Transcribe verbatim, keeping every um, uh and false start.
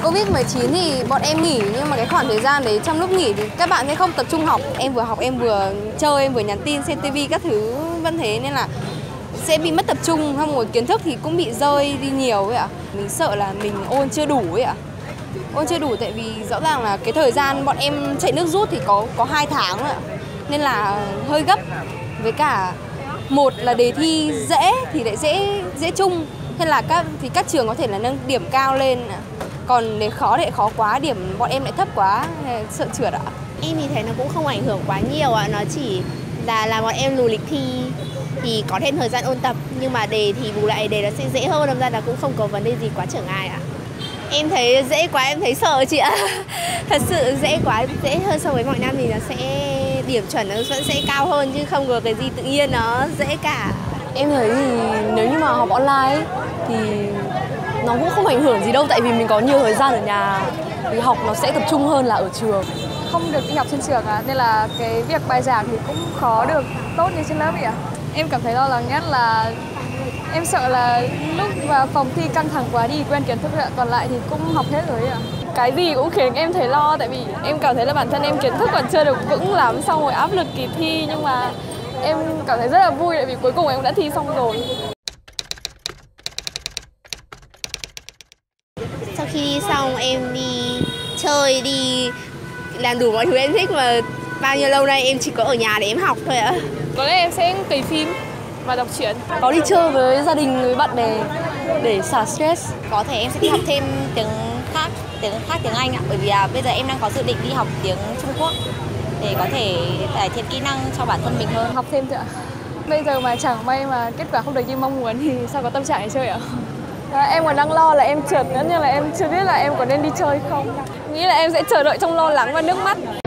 Covid mười chín thì bọn em nghỉ, nhưng mà cái khoảng thời gian đấy trong lúc nghỉ thì các bạn sẽ không tập trung học. Em vừa học em vừa chơi, em vừa nhắn tin, xem tivi các thứ vẫn thế, nên là sẽ bị mất tập trung, xong rồi kiến thức thì cũng bị rơi đi nhiều ấy ạ. Mình sợ là mình ôn chưa đủ ấy ạ. Ôn chưa đủ tại vì rõ ràng là cái thời gian bọn em chạy nước rút thì có có hai tháng ạ. Nên là hơi gấp. Với cả một là đề thi dễ thì lại dễ dễ chung, hay là các thì các trường có thể là nâng điểm cao lên. Còn nếu khó thì khó quá, điểm bọn em lại thấp quá, sợ trượt ạ. Em thì thấy nó cũng không ảnh hưởng quá nhiều ạ, nó chỉ là làm bọn em lùi lịch thi thì có thêm thời gian ôn tập, nhưng mà đề thì bù lại đề nó sẽ dễ hơn, đâm ra là cũng không có vấn đề gì quá trở ngại ạ. Em thấy dễ quá, em thấy sợ chị ạ. Thật sự dễ quá, dễ hơn so với mọi năm thì nó sẽ điểm chuẩn nó vẫn sẽ cao hơn, chứ không có cái gì tự nhiên nó dễ cả. Em thấy thì nếu như mà học online ấy, thì nó cũng không ảnh hưởng gì đâu, tại vì mình có nhiều thời gian ở nhà thì học nó sẽ tập trung hơn là ở trường. Không được đi học trên trường à, nên là cái việc bài giảng thì cũng khó được tốt như trên lớp vậy ạ. Em cảm thấy lo lắng nhất là em sợ là lúc vào phòng thi căng thẳng quá đi quên kiến thức ạ, còn lại thì cũng học hết rồi ạ. Cái gì cũng khiến em thấy lo, tại vì em cảm thấy là bản thân em kiến thức còn chưa được vững lắm, xong rồi áp lực kỳ thi, nhưng mà em cảm thấy rất là vui tại vì cuối cùng em đã thi xong rồi. Sau khi đi xong em đi chơi, đi làm đủ mọi thứ em thích, mà bao nhiêu lâu nay em chỉ có ở nhà để em học thôi ạ. Có lẽ em sẽ cày phim và đọc truyện. Có đi chơi với gia đình, với bạn bè để xả stress. Có thể em sẽ đi học thêm tiếng khác, tiếng khác tiếng Anh ạ. Bởi vì à, bây giờ em đang có dự định đi học tiếng Trung Quốc để có thể cải thiện kỹ năng cho bản thân mình hơn. Học thêm thôi ạ. Bây giờ mà chẳng may mà kết quả không được như mong muốn thì sao có tâm trạng để chơi ạ? À, em còn đang lo là em trượt nữa, nhưng là em chưa biết là em có nên đi chơi không. Nghĩ là em sẽ chờ đợi trong lo lắng và nước mắt.